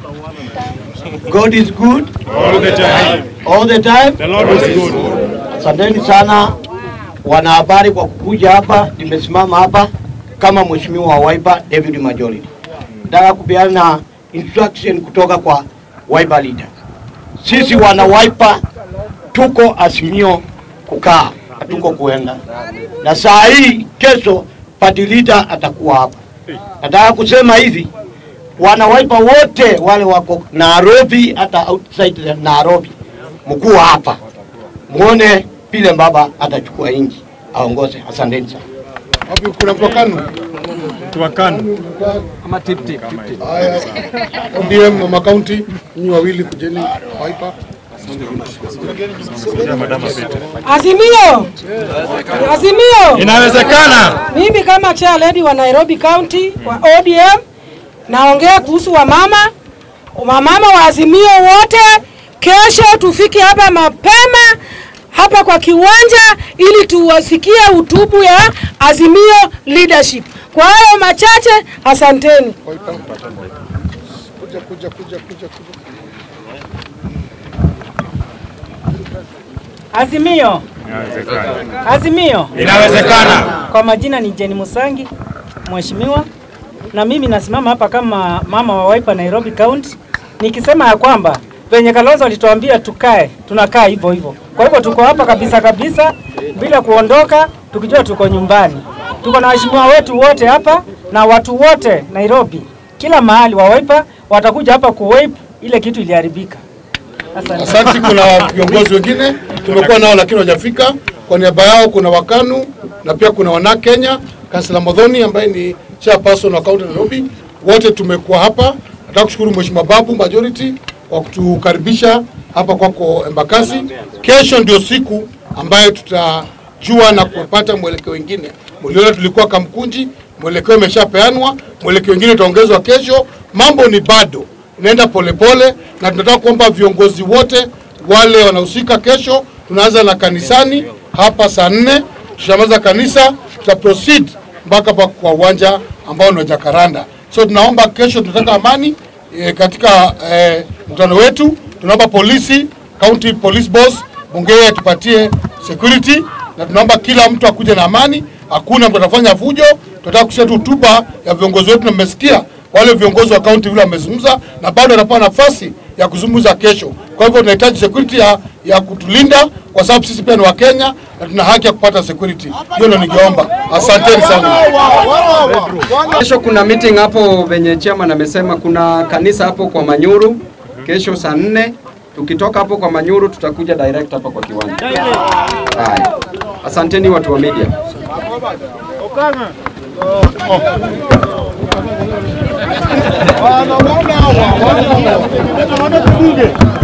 God is good all the time. All the time. The Lord is good. Asanteni sana wanahabari kwa kukuja hapa. Nimesimama hapa kama mheshimiwa wa Wiper David Majority. Nataka kupeana instruction kutoka kwa Wiper leader. Sisi wana Wiper tuko Azimio kukaa, hatuko kuenda. Na saa hii kesho party leader atakuwa hapa. Nataka kusema hivi, wana Wiper wote wale wako Nairobi hata outside Nairobi, mkuu hapa. Muone vile baba atachukua inji aongoze. Asanteni sana. Hapo kuna Tuakanu. Tuakanu. Ama tip. Haya. ODM Mama County ni wawili kujeni Wiper. Azimio. Inawezekana. Mimi kama chair lady wa Nairobi County wa ODM naongea kuhusu wamama wa Azimio wote. Kesho tufike hapa mapema hapa kwa kiwanja ili tuwasikie hutubu ya Azimio leadership. Kwa hayo machache, asanteni. Kuja. Azimio. Inawezekana. Kwa majina ni Jenny Musangi, mheshimiwa, na mimi nasimama hapa kama mama wa Wiper Nairobi County nikisema ya kwamba venye Kalonzo alituambia tukae, tunakaa hivyo. Kwa hivyo tuko hapa kabisa bila kuondoka, tukijua tuko nyumbani. Tuko na waheshimiwa wetu wote hapa na watu wote Nairobi. Kila mahali wa Wiper watakuja hapa kuwipe ile kitu iliharibika. Asante. Kuna viongozi wengine tumekuwa nao lakini hawajafika. Kwa niaba yao kuna Wakanu na pia kuna wana Kenya, Councilor Modhoni ambaye ni chairperson wa county Nairobi. Wote tumekuwa hapa. Nataka kushukuru Mheshimiwa Babu Majority kwa kutukaribisha hapa kwako Embakasi. Kesho ndio siku ambayo tutajua na kupata mwelekeo wengine. Mliona tulikuwa Kamkunji, mwelekeo umeshapeanwa, mwelekeo wengine utaongezwa kesho. Mambo ni bado inaenda polepole na tunataka kuomba viongozi wote wale wanahusika. Kesho tunaanza na kanisani hapa saa 4, tutamaliza kanisa, tutaproceed mpaka kwa uwanja ambao ni Jacaranda. So tunaomba kesho, tunataka amani katika mkutano wetu. Tunaomba polisi, county police boss, Bungei atupatie security, na tunaomba kila mtu akuje na amani, hakuna mtu atafanya fujo. Tunataka kusema hotuba ya viongozi wetu, na mmesikia wale viongozi wa county vile wamezungumza na bado wanapewa nafasi ya kuzungumza kesho. Kwa hivyo tunahitaji security ya kutulinda kwa sababu sisi pia ni wa Kenya na tuna haki ya kupata security. Hiyo ndio ningeomba. Asanteni sana. Kesho kuna meeting hapo venye chairman amesema, kuna kanisa hapo kwa Manyuru kesho saa 4. Tukitoka hapo kwa Manyuru tutakuja direct hapa kwa kiwanja. Haya. Asanteni watu wa media. Wana